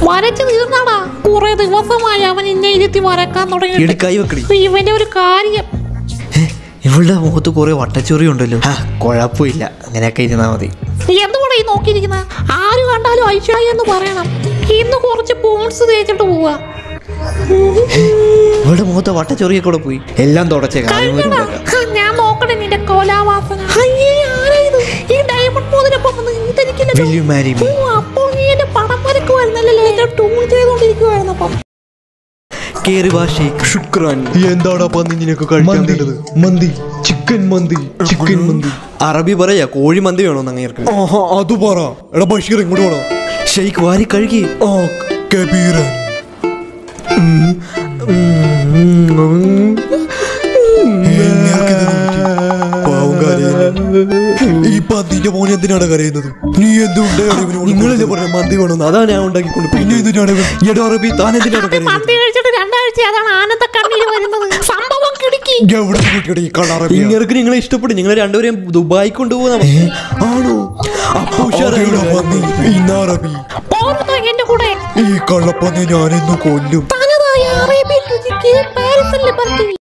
വരച്ചു തീർന്നാടാ. കുറെ ദിവസമായി അവൻ ഇന്നെ ഇരുത്തി വരക്കാൻ തുടങ്ങി. ഇവന്റെ ഒരു കാര്യം, ഇവളുടെ മുഖത്ത് കുറെ വട്ടച്ചൊറി ഉണ്ടല്ലോ. കുഴപ്പമില്ല, അങ്ങനെയൊക്കെ ഇരുന്നാ മതി. എന്തുകൂടെ ഈ നോക്കിയിരിക്കുന്ന? ആര് കണ്ടാലും ഐശ്വര്യ എന്ന് പറയണം. ഇന്ന് കുറച്ച് പോൺസ് തേച്ചിട്ട് പോവാ. ഇവളുടെ മുഖത്ത് വട്ടച്ചൊറിയൊക്കെ കൂടെ പോയി. എല്ലാം തുടച്ചേക്കാം. ഞാൻ നോക്കണേ നിന്റെ കോലാവാസന. ഈ ഡയമണ്ട് മോതിരപ്പം അപ്പോൾ നീ എന്റെ പടം വരക്കുവായിരുന്നല്ലോ. ടൂൺ ചെയ്തോണ്ടിരിക്കുവായിരുന്നപ്പം. അറബി പറയാ കോഴി മന്തി വേണോ? അത് പറ. എടാ ബഷീർ ഇങ്ങോട്ട് വേണോ? ഷെയ്ഖ് വാരി കഴുകി. ഈ പന്തിന്റെ മോനെ എന്തിനാണ് കരയുന്നത്? നീ എന്തുകൊണ്ടല്ലേ പറഞ്ഞ മന്തി വേണമെന്ന്? അതാ ഞാൻ ഉണ്ടാക്കിക്കൊണ്ട്. പിന്നെ എന്തിനാണ് അറബി താൻ എന്തിനാണ് കരയുന്നത്? ഇങ്ങനെ നിങ്ങളെ ഇഷ്ടപ്പെടും. നിങ്ങൾ രണ്ടുപേരും ദുബായി കൊണ്ടുപോകുന്ന ആണോ? അപ്പൊ ഈ കള്ളപ്പന്നി ഞാനിന്ന് കൊല്ലും.